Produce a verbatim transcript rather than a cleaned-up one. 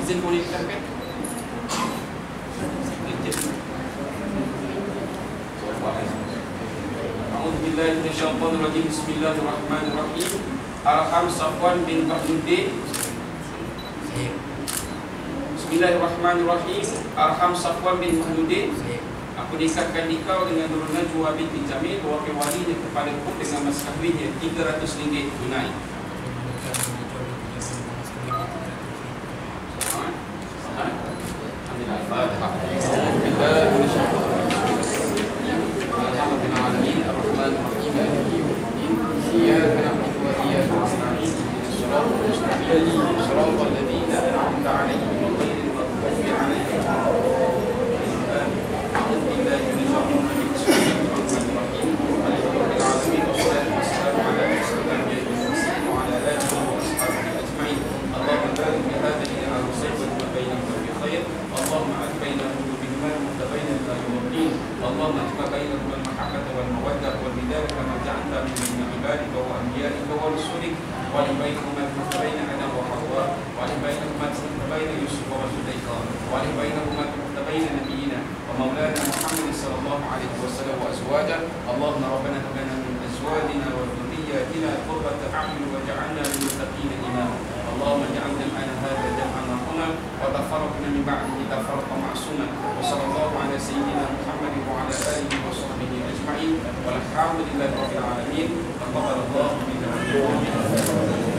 izin boleh dikatakan? A'udzubillahi minasyaitonirrajim. Bismillahirrahmanirrahim. Arham Safwan bin Bahnuddin. Bismillahirrahmanirrahim. Arham Safwan bin Bahnuddin. Aku nikahkan nikah dengan Nurul Najwa binti Jamil, wakil walinya kepadaku dengan mas kahwinnya tiga ratus ringgit tunai. اللهم اجمع بينهم المحبة والمودة والوداد كما جعلت من عبادك وأنبيائك ورسلك، واجعل بينهما الفتح بين آدم وحواء، واجعل بينهما الفتح بين يوسف وزليخا، واجعل بينهما الفتح بين نبينا ومولانا محمد صلى الله عليه وسلم وأزواجه. اللهم ربنا هب لنا من أزواجنا وذرياتنا قرة أعين واجعلنا للمتقين إماما. اللهم اجعل جمعنا هذا جمعا مرحوما وتفرقنا من بعده تفرقا معصوما. وصلى الله على سيدنا محمد وعلى آله وصحبه أجمعين والحمد لله رب العالمين. تقبل الله منا ومنكم.